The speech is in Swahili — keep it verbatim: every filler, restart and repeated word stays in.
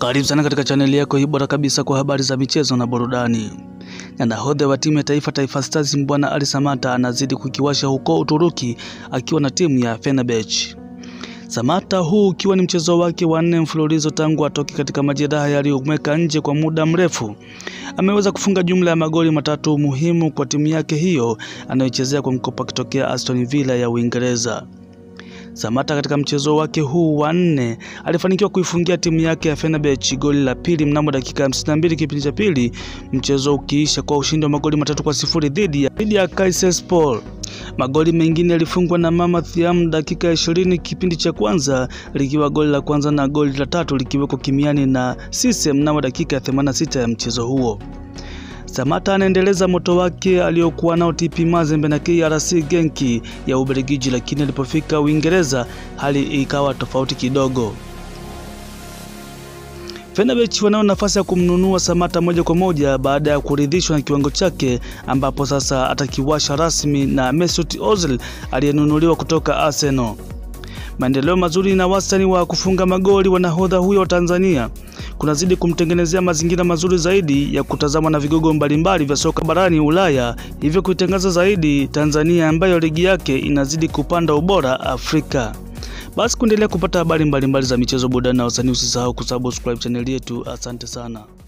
Karibu sana katika chaneli yako hii bora kabisa kwa habari za michezo na burudani. Na nahodha wa timu ya taifa Taifa Stars Mbwana Ali Samatta anazidi kukiwasha huko Uturuki akiwa na timu ya Fernabehce. Samatta, huu ukiwa ni mchezo wake wa nne mfululizo tangu atoke katika majeraha yaliyomweka nje kwa muda mrefu, ameweza kufunga jumla ya magoli matatu muhimu kwa timu yake hiyo anayochezea kwa mkopo akitokea Aston Villa ya Uingereza. Samatta katika mchezo wake huu wa nne alifanikiwa kuifungia timu yake ya Fernabehce goli la pili mnamo dakika hamsini na mbili kipindi cha pili, mchezo ukiisha kwa ushindi wa magoli matatu kwa sifuri dhidi ya dhidi ya Kayserispor. Magoli mengine yalifungwa na Mama Thiam dakika ishirini kipindi cha kwanza, likiwa goli la kwanza na goli la tatu likiweko kimiani na Sise mnamo dakika themanini na sita ya mchezo huo. Samatta anaendeleza moto wake aliokuwa nao T P Mazembe na K R C Genki ya Ubelgiji, lakini alipofika Uingereza hali ikawa tofauti kidogo. Fernabehce wanao nafasi ya kumnunua Samatta moja kwa moja baada ya kuridhishwa na kiwango chake, ambapo sasa atakiwasha rasmi na Mesut Ozil aliyenunuliwa kutoka Arsenal. Maendeleo mazuri na wastani wa kufunga magoli wa nahodha huyo wa Tanzania kunazidi kumtengenezea mazingira mazuri zaidi ya kutazama na vigogo mbalimbali vya soka barani Ulaya, hivyo kuitangaza zaidi Tanzania ambayo ligi yake inazidi kupanda ubora Afrika. Basi kuendelea kupata habari mbalimbali za michezo, burudani na wasanii, usisahau kusubscribe channel yetu. Asante sana.